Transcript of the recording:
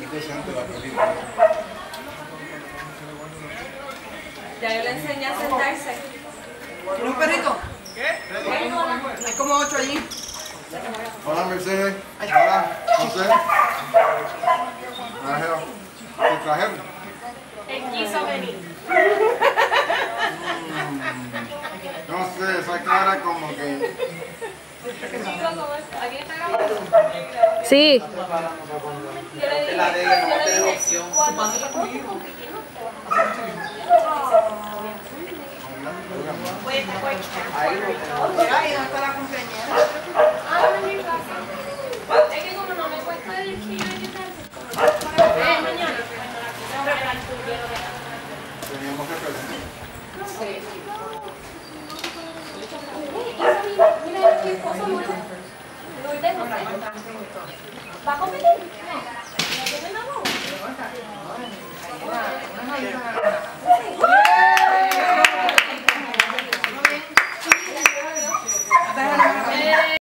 Es decente la película. Ya yo le enseñé a sentarse. ¿Tiene un perrito? ¿Qué? Hay como 8 allí. Hola Mercedes. Hola José. Trajeron. ¿Te trajeron? Él quiso venir. No sé, esa cara como que... ¿Aquí está grabando? Sí. Yo le dije, La de ella no va a tener opción. cuando yo puedo con Kiki, ¿no? Pues, Ahí lo Mira, ahí no está la compañera. no en mi casa. Es que como no me cuesta el kilo de guitarra, para mañana, pero el alturero de la Teníamos que perder. Mira, mi esposo Lourdes José. ¿Va a competir? No. ¿No tiene nada?